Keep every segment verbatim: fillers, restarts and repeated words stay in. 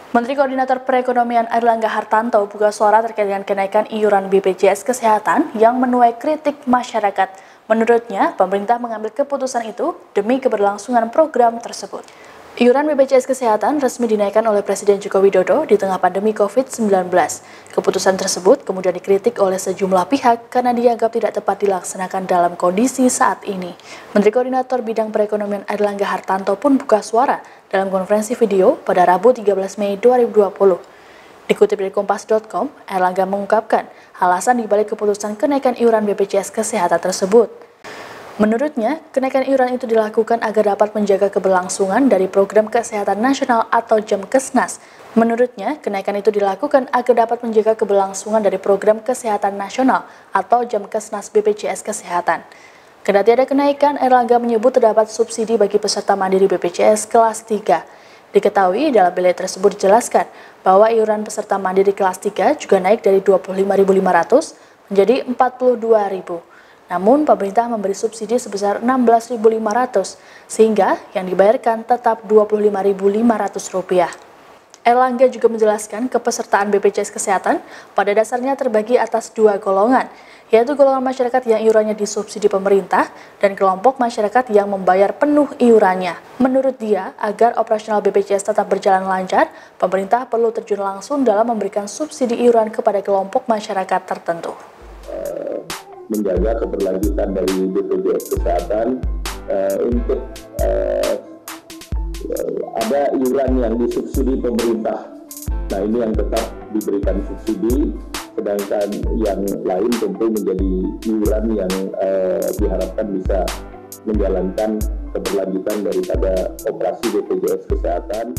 Menteri Koordinator Perekonomian Airlangga Hartanto buka suara terkait dengan kenaikan iuran B P J S Kesehatan yang menuai kritik masyarakat. Menurutnya, pemerintah mengambil keputusan itu demi keberlangsungan program tersebut. Iuran B P J S Kesehatan resmi dinaikkan oleh Presiden Joko Widodo di tengah pandemi covid sembilan belas. Keputusan tersebut kemudian dikritik oleh sejumlah pihak karena dianggap tidak tepat dilaksanakan dalam kondisi saat ini. Menteri Koordinator Bidang Perekonomian Airlangga Hartanto pun buka suara dalam konferensi video pada Rabu tiga belas Mei dua ribu dua puluh. Dikutip dari kompas titik com, Airlangga mengungkapkan alasan dibalik keputusan kenaikan iuran B P J S Kesehatan tersebut. Menurutnya, kenaikan iuran itu dilakukan agar dapat menjaga keberlangsungan dari Program Kesehatan Nasional atau Jamkesnas. Menurutnya, kenaikan itu dilakukan agar dapat menjaga keberlangsungan dari Program Kesehatan Nasional atau Jamkesnas B P J S Kesehatan. Kendati ada kenaikan, Airlangga menyebut terdapat subsidi bagi peserta mandiri B P J S kelas tiga. Diketahui dalam bilai tersebut dijelaskan bahwa iuran peserta mandiri kelas tiga juga naik dari dua puluh lima ribu lima ratus menjadi empat puluh dua ribu. Namun, pemerintah memberi subsidi sebesar enam belas ribu lima ratus, sehingga yang dibayarkan tetap dua puluh lima ribu lima ratus rupiah. Airlangga juga menjelaskan kepesertaan B P J S Kesehatan pada dasarnya terbagi atas dua golongan, yaitu golongan masyarakat yang iurannya disubsidi pemerintah dan kelompok masyarakat yang membayar penuh iurannya. Menurut dia, agar operasional B P J S tetap berjalan lancar, pemerintah perlu terjun langsung dalam memberikan subsidi iuran kepada kelompok masyarakat tertentu. Menjaga keberlanjutan dari B P J S Kesehatan uh, untuk uh, ada iuran yang disubsidi pemerintah. Nah, ini yang tetap diberikan subsidi, sedangkan yang lain tentu menjadi iuran yang uh, diharapkan bisa menjalankan keberlanjutan daripada operasi B P J S Kesehatan.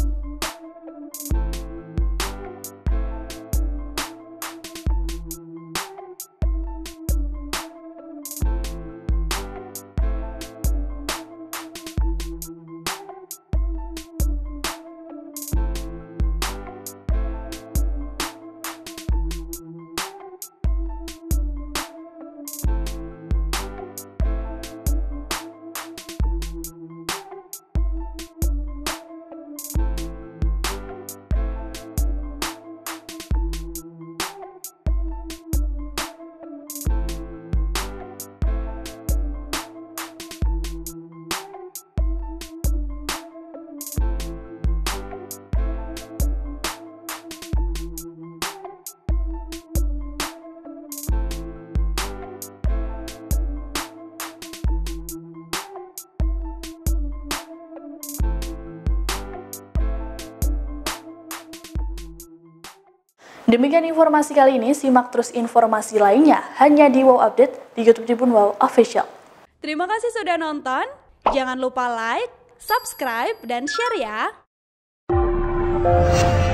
Demikian informasi kali ini, simak terus informasi lainnya hanya di Wow Update di YouTube Tribun Wow Official. Terima kasih sudah nonton, jangan lupa like, subscribe, dan share ya!